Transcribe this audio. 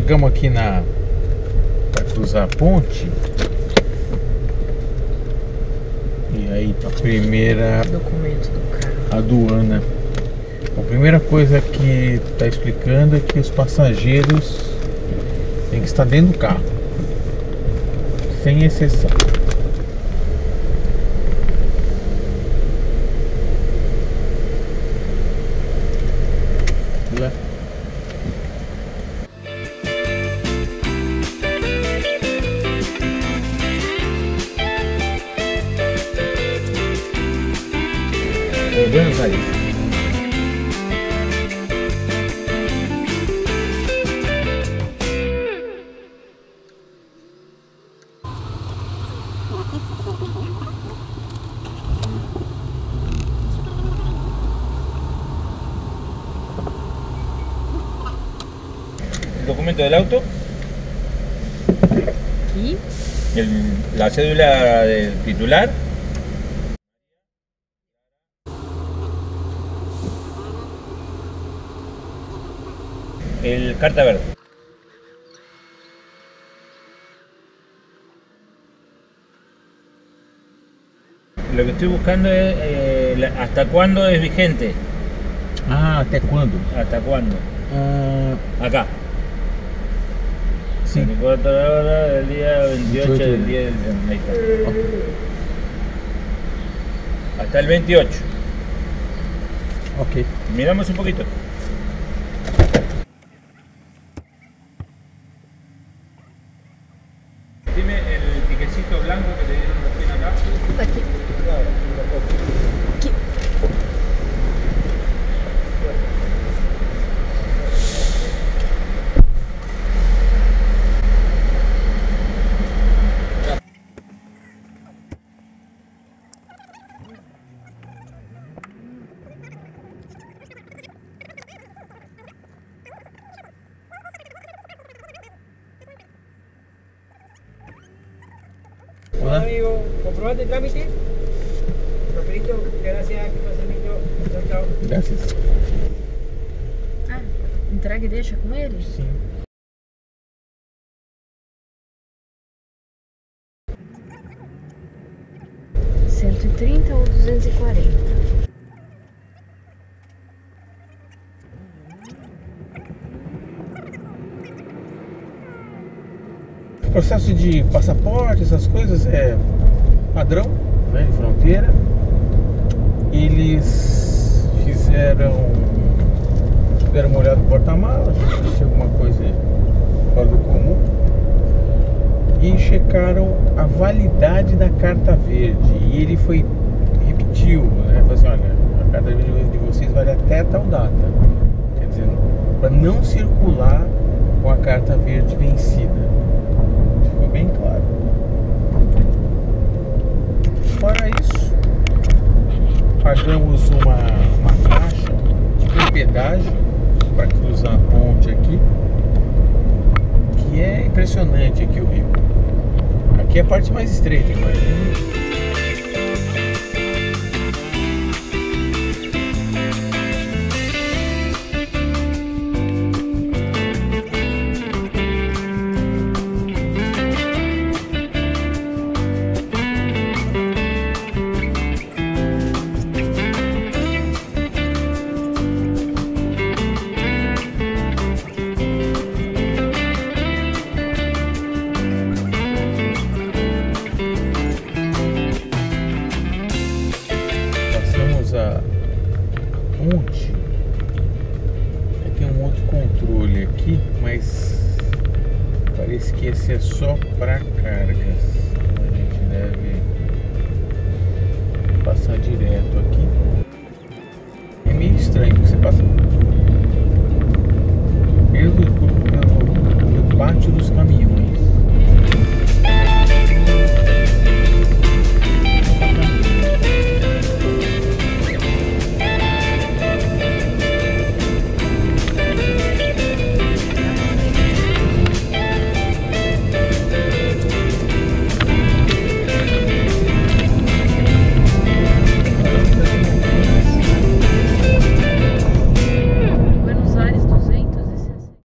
Chegamos aqui para cruzar a ponte. E aí a primeira documento do carro. Aduana. A primeira coisa que está explicando é que os passageiros têm que estar dentro do carro, sem exceção. Buenos Aires. El documento del auto. ¿Y? La cédula del titular. El carta verde. Lo que estoy buscando es hasta cuándo es vigente. Ah, ¿até cuándo? ¿Hasta cuándo? Acá. Sí. 24 horas del día 28 del día del... Ahí está. Hasta el 28. Ok. Miramos un poquito. Dime el tiquecito blanco que te dieron recién acá. Aqui. Aqui. Hola. Amigo, comprobante el trámite. Papelito, gracias, que pase lindo. Chao, chao. Graças. Ah, entrega e deixa com ele? Sim. R$130 ou 240? O processo de passaporte, essas coisas é padrão, né, de fronteira. Eles deram uma olhada no porta-malas, se alguma coisa fora do comum, e checaram a validade da carta verde. E ele repetiu, né? Falou assim: olha, a carta verde de vocês vale até tal data. Quer dizer, para não circular com a carta verde vencida. Ficou bem claro. Fora isso, pagamos uma taxa de pedágio para cruzar a ponte aqui, que é impressionante aqui o rio. Aqui é a parte mais estreita, imagina. A ponte. Aí tem um outro controle aqui, mas parece que esse é só para cargas. Então a gente deve passar direto aqui. É meio estranho, porque você passa pelo pátio dos caminhões.